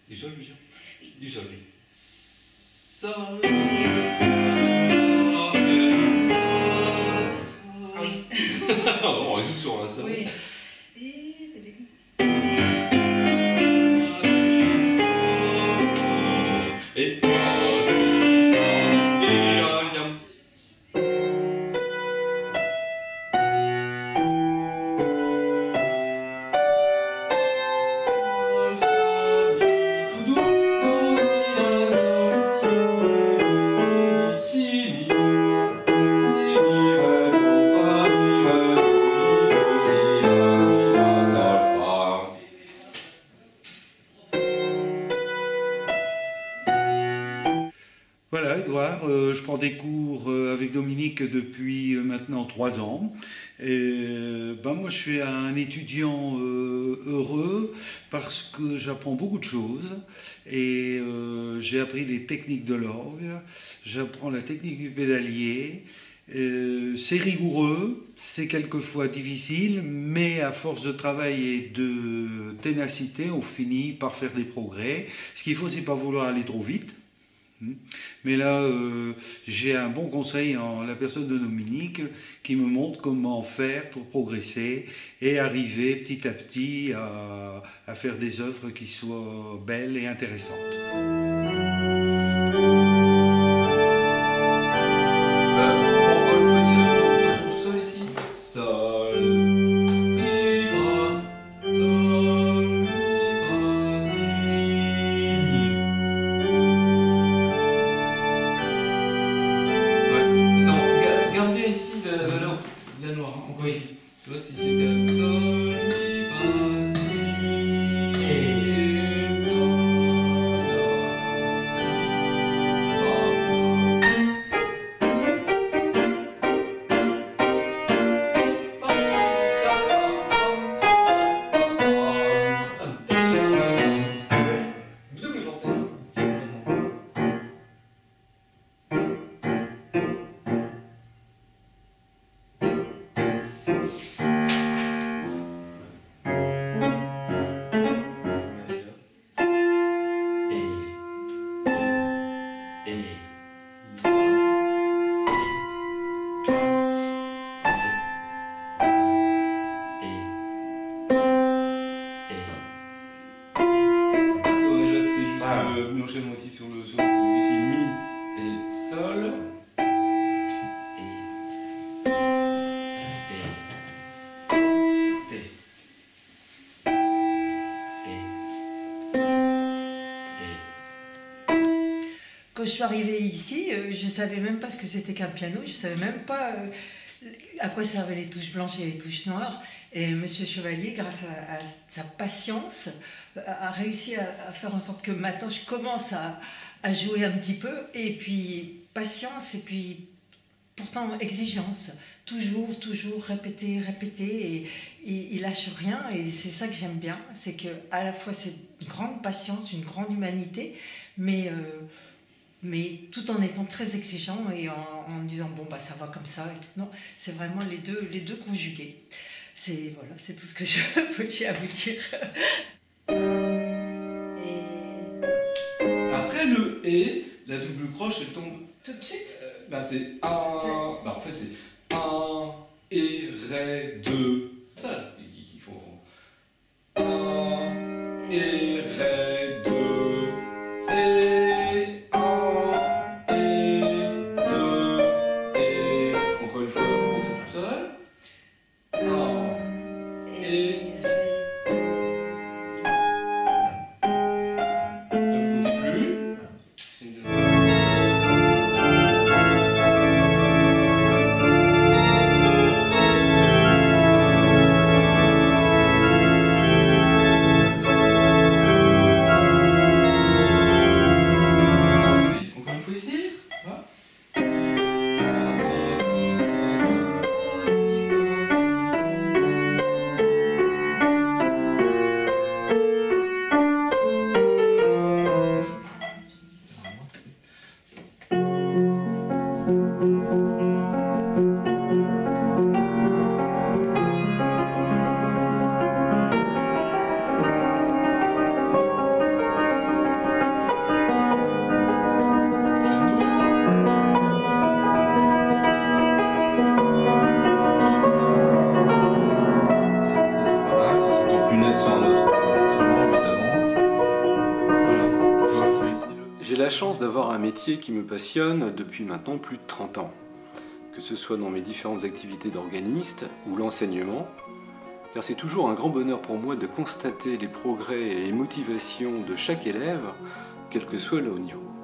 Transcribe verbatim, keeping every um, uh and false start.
Du sol, je veux dire. Du sol, oui. Sol. Ah oui. On résout sur la sol. Oui. Et. Voilà, Edouard, euh, je prends des cours euh, avec Dominique depuis euh, maintenant trois ans. Et, euh, ben moi, je suis un étudiant euh, heureux parce que j'apprends beaucoup de choses et euh, j'ai appris les techniques de l'orgue, j'apprends la technique du pédalier. Euh, c'est rigoureux, c'est quelquefois difficile, mais à force de travail et de ténacité, on finit par faire des progrès. Ce qu'il faut, c'est pas vouloir aller trop vite. Mais là, euh, j'ai un bon conseil en la personne de Dominique qui me montre comment faire pour progresser et arriver petit à petit à, à faire des œuvres qui soient belles et intéressantes. Ici la valeur bien noire, encore ici. Tu vois, si c'était un sol, mi, fa, si, double forte. L'enchaînement aussi sur le sur le donc ici mi et sol et et t et Quand je suis arrivée ici, euh, je ne savais même pas ce que c'était qu'un piano, je ne savais même pas euh, à quoi servaient les touches blanches et les touches noires. Et Monsieur Chevalier, grâce à, à sa patience, a réussi à, à faire en sorte que maintenant je commence à, à jouer un petit peu. Et puis patience et puis pourtant exigence. Toujours, toujours répéter, répéter. Et, et il lâche rien. Et c'est ça que j'aime bien. C'est qu'à la fois c'est une grande patience, une grande humanité, mais... Euh, mais tout en étant très exigeant et en, en disant bon bah ça va comme ça et tout. Non, c'est vraiment les deux, les deux conjugués. C'est voilà, c'est tout ce que je peux à vous dire. et après le et, la double croche elle tombe Tout de suite. euh, bah c'est un, bah en fait c'est un et ré deux. Ça il faut entendre. Un et ré deux et J'ai la chance d'avoir un métier qui me passionne depuis maintenant plus de trente ans, que ce soit dans mes différentes activités d'organiste ou l'enseignement, car c'est toujours un grand bonheur pour moi de constater les progrès et les motivations de chaque élève, quel que soit le haut niveau.